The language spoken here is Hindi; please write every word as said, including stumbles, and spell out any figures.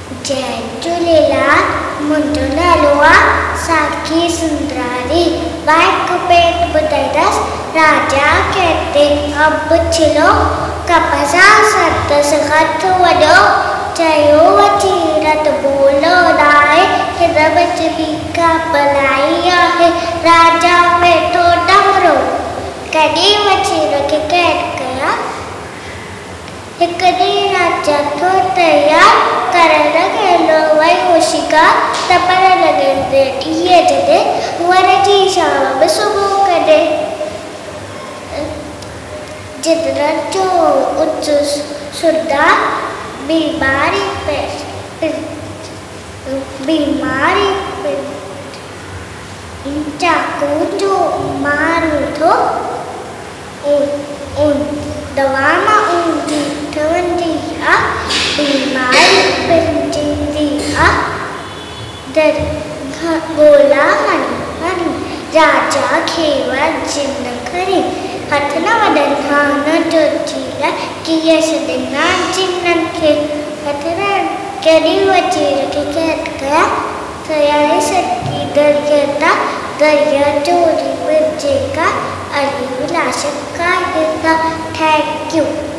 जय झूलेलाल मुंहिंजो नालो आहे साखी सुंदरानी। बाइक पेट ॿुधाईंदसि। राजा कहते अब छिलो कपसा संदसि हथ वॾो चयो वठी रत बोलो लाए हिन विच बि का भलाई आहे। राजा वेठो डमरो कॾहिं वचीर खे कैद कया। हिकु ॾींहुं राजा थो तयार करण लॻेलो वई हो शिकार त पर लॻंदे ॾींहं जॾहिं वर जी शाम सुबुह कॾहिं जिदरन जो उच सुरदा बीमारी पे बीमारी पे चाकू जो मारू थो उन दवा मां ऊंधी ठहंदी आहे बीमारी पिणजंदी आहे। दर ॻोल्हा हणी हणी राजा खे जिन खणी हथ न वॾनि हान जो चीर कीअं छॾींदा जिननि खे हथ न कॾहिं वचीर खे कैद कया। सयाने सटकी दरिया था दरिया चोरी जेका अली विलास का थैंक यू।